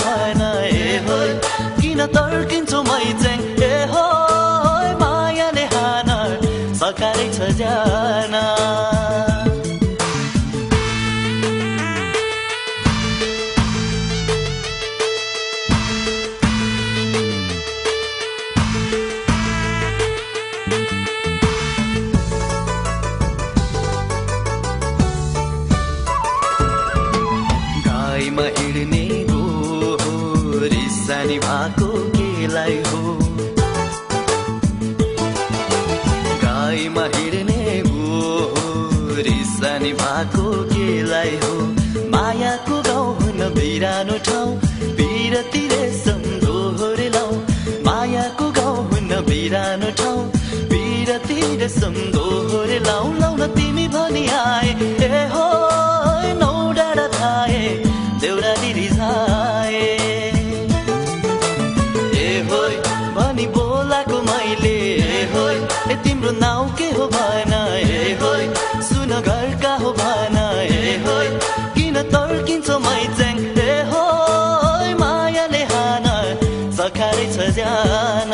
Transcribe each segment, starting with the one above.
भएन ए होय किन तर्किन्छौ मै चाहिँ ए होय मायाले हान सकारै छ जान गाईमा हिँड्ने गो रिसानी भएको केलाई हो गाईमा हिँड्ने गो रिसानी भएको केलाई हो मायाको गाउँ हुन बिरानो ठाउँ बिरती रेशम दोहोरेलाऊ मायाको गाउँ हुन बिरानो ठाउँ बिरती रेशम दोहोरेलाऊ लाउन तिमी भनी आए ए हो नौ डाँडा थाए देउराली रिसाए ए होय भनी बोलाको मैले ए होय ए तिम्रो नाउँ के हो भन ए होय सुन घरका हो भन ए होय किन तर्किन्छौ मै चाहिँ ए होय मायाले हान सखारै छ जान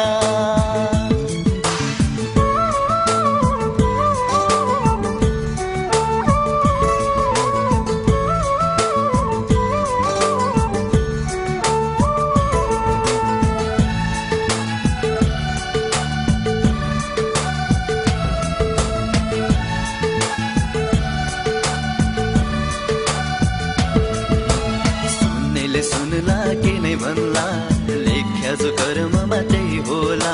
सुनला के नै भन्ला लेख्या जो कर्ममा त्यही होला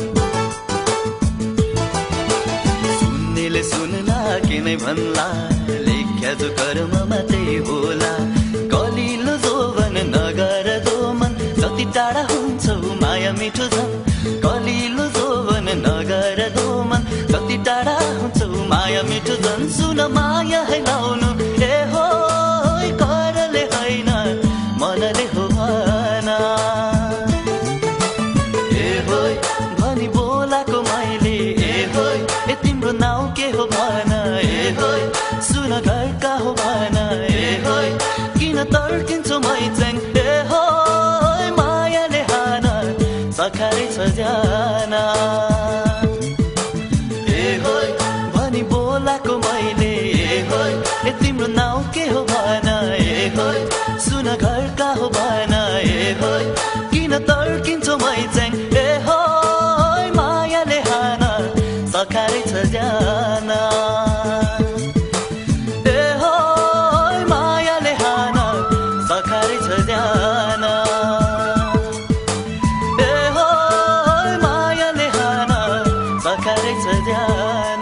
सुन्नेले सुनला के नै भन्ला लेख्या जो कर्ममा त्यही होला कलिलो जोवन नगर दोमन जति टाढा हुन्छौ माया मिठो झन् कलिलो जोवन नगर दोमन जति टाढा हुन्छौ माया मिठो झन् सुन माया है लाउनु ए हो करले होइन मनले हो भना ए होय भनी बोलाको मैले ए होय ए तिम्रो नाउँ के हो भन ए होय सुन घरका हो भन ए होय किन तर्किन्छौ मै चाहिँ ए होय मायाले हान सखारै छ जान ए होय भनी बोलाको मैले ए होय ए तिम्रो नाउँ के हो भन ए होय सुन घरका हो भन ए होय किन तर्किन्छौ मै चाहिँ ए होय मायाले हान सखारै छ जान ए होय मायाले हान सखारै छ जान ए होय मायाले हान सखारै छ जान